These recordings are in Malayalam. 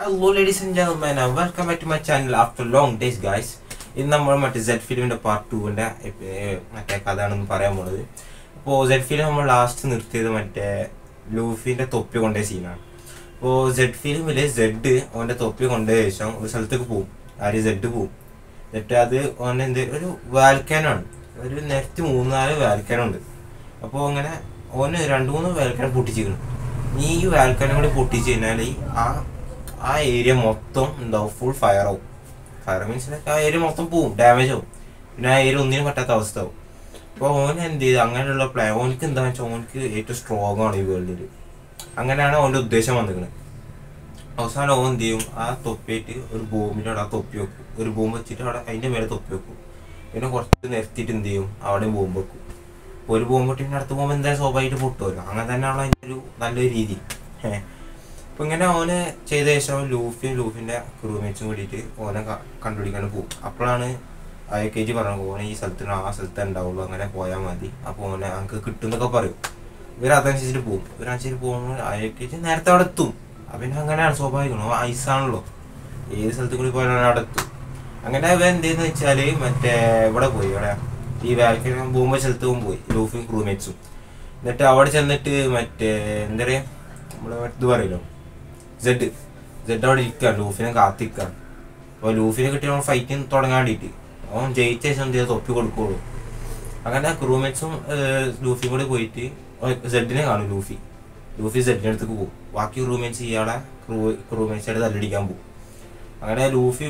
Hello ladies and gentlemen, welcome back to my channel after long days guys. ഇന്ന് നമ്മൾ മറ്റേ സെഡ് ഫിലിമിൻ്റെ പാർട്ട് 2ൻ്റെ മറ്റേ കഥയാണെന്ന് പറയാൻ പോണത്. അപ്പോൾ സെഡ് ഫിലിം നമ്മൾ ലാസ്റ്റ് നിർത്തിയത് മറ്റേ ലൂഫിൻ്റെ തൊപ്പി കൊണ്ടുപോയ സീനാണ്. അപ്പോൾ സെഡ് ഫിലിമിൽ സെഡ് അവൻ്റെ തൊപ്പി കൊണ്ടുപോയ ശേഷം ഒരു സ്ഥലത്തേക്ക് പോവും. ആര് സെഡ് പോവും. എന്നിട്ട് അത് അവൻ്റെ ഒരു വാൽക്കാനാണ്, ഒരു നെറ്റ് 3-4 വാൽക്കാനുണ്ട്. അപ്പോൾ അങ്ങനെ ഓന് 2-3 വാൽക്കാൻ പൊട്ടിച്ചിരിക്കണം. ഈ വാൽക്കാനും കൂടി പൊട്ടിച്ച് കഴിഞ്ഞാൽ ആ ഏരിയ മൊത്തം എന്താവും, ഫുൾ ഫയർ ആവും. ഫയർ മീൻസ് ആ ഏരിയ മൊത്തം പോവും, ഡാമേജ് ആവും. പിന്നെ ആ ഏരിയ ഒന്നിനും പറ്റാത്ത അവസ്ഥ ആവും. അപ്പോൾ ഓൻ എന്ത് ചെയ്ത് അങ്ങനെയുള്ള പ്ലാൻ, ഓനക്ക് എന്താണെന്ന് വെച്ചാൽ ഓനക്ക് ഏറ്റവും സ്ട്രോങ് ആണ് ഈ വേൾഡിൽ. അങ്ങനെയാണ് അവൻ്റെ ഉദ്ദേശം വന്നിരിക്കുന്നത്. അവസാനം ഓൻ എന്ത് ചെയ്യും, ആ തൊപ്പിയായിട്ട് ഒരു ബോംബിൻ്റെ അവിടെ ആ തൊപ്പി വെക്കും. ഒരു ബോംബ് വെച്ചിട്ട് അവിടെ അതിൻ്റെ മേലെ തൊപ്പി വെക്കും. പിന്നെ കുറച്ച് നിർത്തിയിട്ട് എന്ത് ചെയ്യും, അവിടെയും ബോംബ് വെക്കും. ഒരു ബോംബ് പൊട്ടിൻ്റെ അടുത്ത് പോകുമ്പോൾ എന്തായാലും സ്വാഭാവികമായിട്ട് പൊട്ടുമല്ലോ. അങ്ങനെ തന്നെയാണ് അതിൻ്റെ ഒരു നല്ലൊരു രീതി. അപ്പം ഇങ്ങനെ ഓന് ചെയ്ത ശേഷം ലൂഫിൻ്റെ ക്രൂമേറ്റ്സും കൂടിയിട്ട് ഓനെ കണ്ടുപിടിക്കാൻ പോകും. അപ്പോഴാണ് IKG പറഞ്ഞു, ഓനെ ഈ സ്ഥലത്തിന് ആ സ്ഥലത്ത് ഉണ്ടാവുള്ളൂ, അങ്ങനെ പോയാൽ മതി. അപ്പോൾ ഓനെ നമുക്ക് കിട്ടും എന്നൊക്കെ പറയും. ഇവരതനുസരിച്ചിട്ട് പോകും. ഇവരനുസരിച്ച് പോകുമ്പോൾ IKG നേരത്തെ അവിടെ എത്തും. പിന്നെ അങ്ങനെയാണ് സ്വാഭാവികമാണ്, ഐസാണല്ലോ, ഏത് സ്ഥലത്ത് കൂടി പോയാലും അവിടെ എത്തും. അങ്ങനെ ഇവ എന്തെന്ന് വെച്ചാൽ മറ്റേ ഇവിടെ പോയി, ഇവിടെ ഈ വാൽക്കൻ പോകുമ്പോൾ സ്ഥലത്ത് പോയി ലൂഫിയും ക്രൂമേറ്റ്സും. എന്നിട്ട് അവിടെ ചെന്നിട്ട് മറ്റേ എന്താ പറയുക, നമ്മൾ ഇത് പറയല്ലോ, സെഡ് അവിടെ ഇരിക്കുകയാണ്, ലൂഫിനെ കാത്തിരിക്കുകയാണ്. അപ്പോൾ ലൂഫിനെ കിട്ടി നമ്മൾ ഫൈറ്റിങ് തുടങ്ങാൻ വേണ്ടിയിട്ട് അവൻ ജയിച്ച ശേഷം എന്ത് ചെയ്ത് തൊപ്പി കൊടുക്കുകയുള്ളൂ. അങ്ങനെ ക്രൂമേറ്റ്സും ലൂഫിയും കൂടി പോയിട്ട് സെഡിനെ കാണും. ലൂഫി സെഡിൻ്റെ അടുത്തേക്ക് പോകും. ബാക്കി ക്രൂമേറ്റ്സ് ഇയാളെ ക്രൂമേറ്റ്സായിട്ട് തല്ലടിക്കാൻ പോകും. അങ്ങനെ ലൂഫി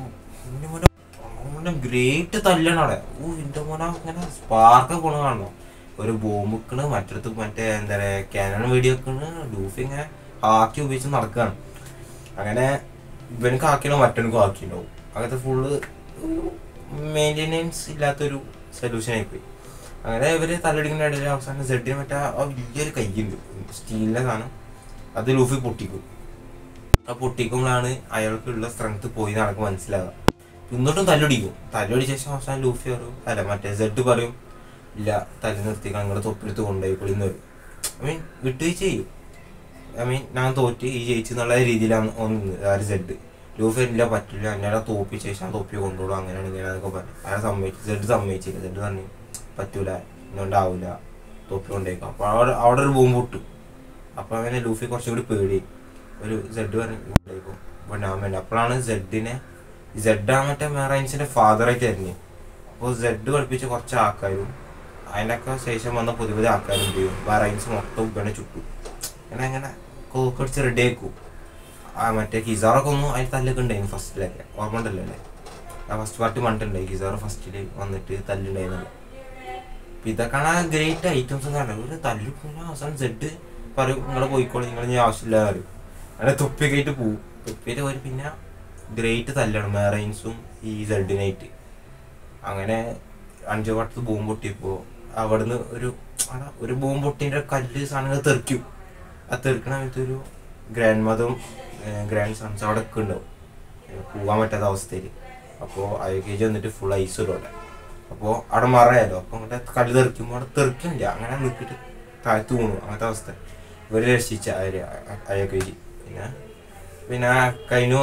ഇവനെ ഗ്രേറ്റ് തല്ലാണ് അവിടെ. ഇതിൻ്റെ മോനെ അങ്ങനെ സ്പാർക്ക് പോണ കാണണം. ഒരു ബോംബ് വെക്കണ്, മറ്റടുത്ത് മറ്റേ എന്താ പറയുക ക്യാനൺ വെടി വെക്കണ്. ലൂഫി ഇങ്ങനെ ആക്കി ഉപയോഗിച്ച് നടക്കുകയാണ്. അങ്ങനെ ഇവനക്ക് ആക്കിയാലോ മറ്റവനക്കും ആക്കിയിട്ടുണ്ടാവും. അങ്ങനത്തെ ഫുള്ള് മെയിൻ്റെനൻസ് ഇല്ലാത്തൊരു സൊല്യൂഷൻ ആയിപ്പോയി. അങ്ങനെ ഇവർ തല്ലടിക്കുന്ന ഇടയിൽ അവസാനം സെഡിന് മറ്റേ ആ വലിയൊരു കയ്യുണ്ട്, സ്റ്റീലിൻ്റെ സാധനം, അത് ലൂഫി പൊട്ടിക്കും. ആ പൊട്ടിക്കുമ്പോഴാണ് അയാൾക്കുള്ള സ്ട്രെങ്ത് പോയി നടക്ക് മനസ്സിലാവുക. എന്നിട്ടും തല്ലടിക്കും. തല്ലടിച്ച ശേഷം അവസാനം ലൂഫി പറയും, അല്ല മറ്റേ സെഡ് പറയും, ഇല്ല തല്ലി നിർത്തിക്കാൻ നിങ്ങൾ തൊപ്പിയെടുത്ത് കൊണ്ടുപോയി പൊളിന്ന് വരും. വിട്ടുവീഴ്ച ചെയ്യും. ഞാൻ തോറ്റ് ഈ ജയിച്ചു എന്നുള്ള രീതിയിലാണ് ഒന്ന് സെഡ്. ലൂഫി ഇല്ല പറ്റില്ല, എന്നെ തോപ്പിച്ച ശേഷം തൊപ്പി കൊണ്ടുപോകും, അങ്ങനെയാണ് ഇങ്ങനെയാണെന്നൊക്കെ പറഞ്ഞു. അയാൾ സെഡ് സമ്മതിച്ചില്ല. സെഡ് പറഞ്ഞു പറ്റൂല, ഇന്നുകൊണ്ടാവില്ല, തൊപ്പി കൊണ്ടുപോയിക്കാം. അപ്പോൾ അവിടെ ഒരു ബോംബ് പൊട്ടും. അപ്പോൾ അങ്ങനെ ലൂഫി കുറച്ചും കൂടി പേടി. ഒരു സെഡ് പറഞ്ഞു കൊണ്ടുപോയിക്കും, അപ്പോൾ ഞാൻ വേണ്ട. അപ്പോഴാണ് സെഡാ മറ്റേ മെറൈൻസിൻ്റെ ഫാദറായിട്ട് തരുന്നത്. അപ്പോൾ സെഡ് പഠിപ്പിച്ച കുറച്ച് ആൾക്കാരും അതിൻ്റെയൊക്കെ ശേഷം വന്ന പുതിയ ആൾക്കാരും എന്ത് ചെയ്യും, മെറൈൻസ് മൊത്തം ഉപ്പനെ ചുട്ടു. അങ്ങനെ കോക്കടിച്ച് റെഡി ആക്കും. മറ്റേ കിസാറൊക്കെ ഒന്നും അതിൽ തല്ലൊക്കെ ഉണ്ടായിരുന്നു ഫസ്റ്റിലൊക്കെ, ഓർമ്മ ഉണ്ടല്ലോ അല്ലേ? ആ ഫസ്റ്റ് പാർട്ടി മണ്ടുണ്ടായി, കിസാറ് ഫസ്റ്റിൽ വന്നിട്ട് തല്ലുണ്ടായിരുന്നത്. അപ്പം ഇതൊക്കെയാണ് ഗ്രേറ്റ് ഐറ്റംസ് എന്ന് പറഞ്ഞത്. ഒരു തല്ലു പോയാൽ അവസാനം സെഡ് പറയും, നിങ്ങളെ പോയിക്കോളൂ, നിങ്ങൾ ഞാൻ ആവശ്യമില്ല പറയും. അങ്ങനെ തൊപ്പിയൊക്കെ ആയിട്ട് പോവും. തൊപ്പിയിട്ട് പോയി പിന്നെ ഗ്രേറ്റ് തല്ലാണ് മെറൈൻസും ഈ സെഡിനായിട്ട്. അങ്ങനെ 5 വട്ടത്ത് ബോംബ് പൊട്ടിയപ്പോൾ അവിടുന്ന് ഒരു ബോംബ് പൊട്ടിൻ്റെ കല്ല് സാധനങ്ങൾ തെറിക്കും. ആ തെറിക്കണ സമയത്ത് ഒരു ഗ്രാൻഡ് മദറും ഗ്രാൻഡ് സൺസ് അവിടെ ഒക്കെ ഉണ്ടാവും, പോകാൻ പറ്റാത്ത അവസ്ഥയിൽ. അപ്പോൾ IKG വന്നിട്ട് ഫുൾ ഐസ് വരും അവിടെ. അപ്പോൾ അവിടെ മറയാലോ. അപ്പോൾ അങ്ങോട്ട് കല്ല് തെറിക്കുമ്പോൾ അവിടെ തെറിക്കില്ല, അങ്ങനെ നിൽക്കിട്ട് താഴ്ത്തു വീണു. അങ്ങനത്തെ അവസ്ഥ ഇവർ രക്ഷിച്ച IKG. പിന്നെ കൈനു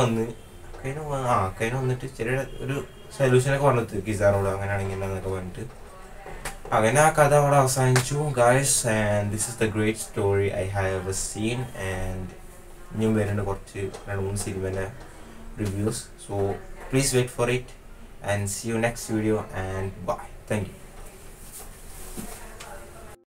വന്നിട്ട് ചെറിയ ഒരു സൊല്യൂഷനൊക്കെ പറഞ്ഞത് കിസാറോട്, അങ്ങനെയാണെങ്കിൽ എന്നൊക്കെ പറഞ്ഞിട്ട് അങ്ങനെ ആ കഥ അവിടെ അവസാനിച്ചു guys. And this is the great story I have ever seen. And ഇനിയും വരുന്നുണ്ട് കുറച്ച് 2-3 സിനിമേൻ്റെ reviews. So please wait for it and see you next video and bye. Thank U.